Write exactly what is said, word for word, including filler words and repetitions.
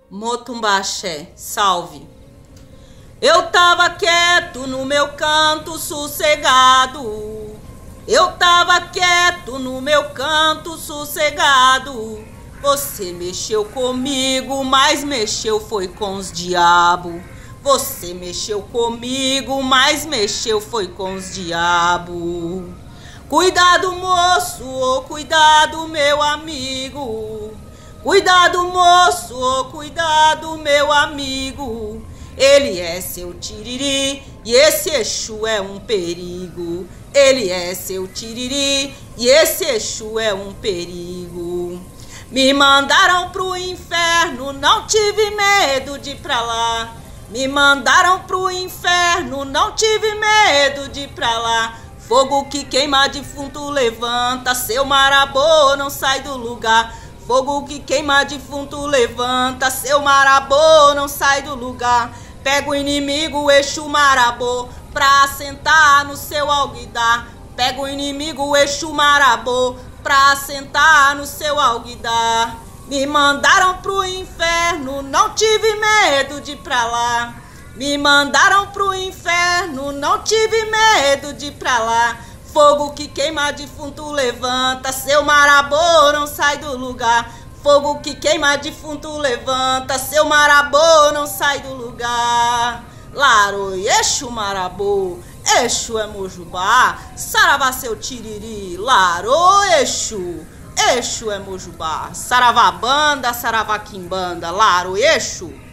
Motumbaxé, salve. Eu tava quieto no meu canto sossegado. Eu tava quieto no meu canto sossegado. Você mexeu comigo, mas mexeu foi com os diabos. Você mexeu comigo, mas mexeu foi com os diabos. Cuidado, moço, oh, cuidado, meu amigo. Cuidado, moço, oh, cuidado, meu amigo. Ele é seu tiriri e esse Exu é um perigo. Ele é seu tiriri e esse Exu é um perigo. Me mandaram pro inferno, não tive medo de ir pra lá. Me mandaram pro inferno, não tive medo de ir pra lá. Fogo que queima defunto levanta, seu marabô não sai do lugar. Fogo que queima defunto levanta, seu marabô não sai do lugar. Pega o inimigo, o Exu marabô, pra sentar no seu alguidar. Pega o inimigo, o Exu marabô, pra sentar no seu alguidar. Me mandaram pro inferno, não tive medo de ir pra lá. Me mandaram pro inferno, não tive medo de ir pra lá. Fogo que queima defunto levanta, seu marabô não sai do lugar. Fogo que queima defunto levanta, seu marabô não sai do lugar. Laro, Exu marabô, Exu é Mojubá, saravá seu tiriri. Laro, Exu, Exu é Mojubá, saravá banda, saravá quimbanda. Laro, Exu.